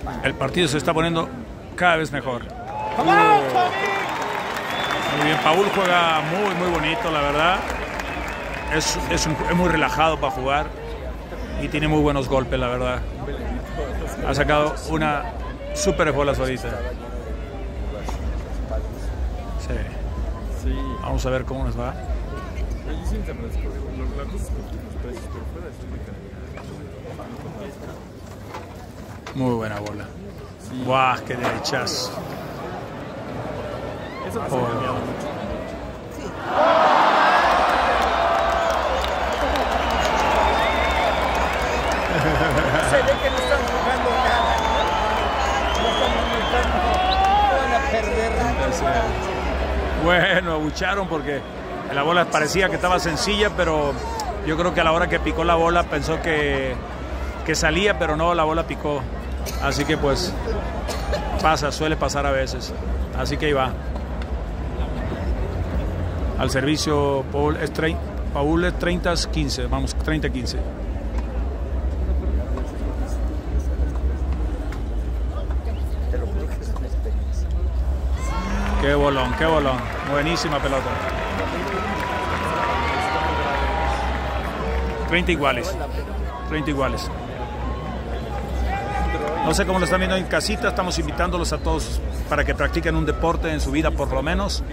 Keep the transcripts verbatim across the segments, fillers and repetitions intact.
El partido se está poniendo cada vez mejor. Uh, muy bien, Paul juega muy, muy bonito, la verdad. Es, es, un, es muy relajado para jugar y tiene muy buenos golpes, la verdad. Ha sacado una super bolas ahorita. Sí. Vamos a ver cómo nos va. Muy buena bola. ¡Guau! ¡Qué derechas! Oh. Se ve que no están jugando nada. No están jugando. Van a perder. Bueno, abucharon porque la bola parecía que estaba sencilla, pero yo creo que a la hora que picó la bola pensó que, que salía, pero no, la bola picó. Así que pues pasa, suele pasar a veces. Así que ahí va. Al servicio Paul es, Paul es treinta quince, vamos, treinta quince. Qué bolón, qué bolón. Buenísima pelota. treinta iguales. treinta iguales. No sé cómo lo están viendo en casita. Estamos invitándolos a todos para que practiquen un deporte en su vida por lo menos.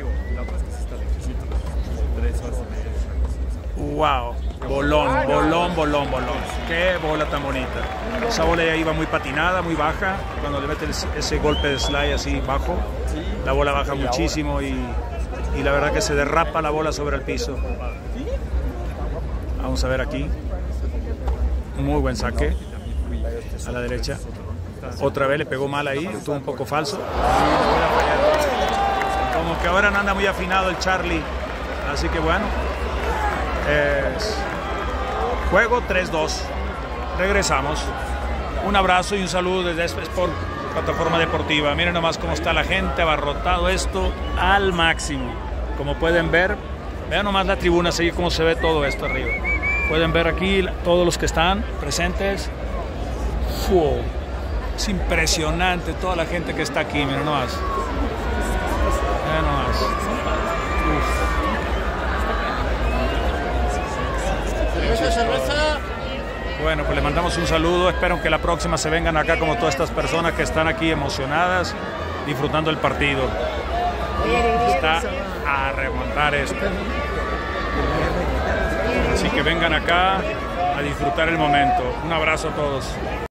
Wow. Bolón, bolón, bolón, bolón. Qué bola tan bonita. Esa bola ya iba muy patinada, muy baja. Cuando le meten ese golpe de slide así bajo, la bola baja muchísimo y, y la verdad que se derrapa la bola sobre el piso. Vamos a ver aquí. Muy buen saque a la derecha. Otra vez le pegó mal ahí, estuvo un poco falso. Como que ahora no anda muy afinado el Charlie. Así que bueno. Es juego tres dos. Regresamos. Un abrazo y un saludo desde Sport Plataforma Deportiva. Miren nomás cómo está la gente, abarrotado esto al máximo. Como pueden ver, vean nomás la tribuna, así cómo se ve todo esto arriba. Pueden ver aquí todos los que están presentes. Wow. Es impresionante toda la gente que está aquí, miren nomás. Miren nomás. Uf. Bueno, pues le mandamos un saludo. Espero que la próxima se vengan acá como todas estas personas que están aquí emocionadas, disfrutando el partido. Está a remontar esto. Así que vengan acá a disfrutar el momento. Un abrazo a todos.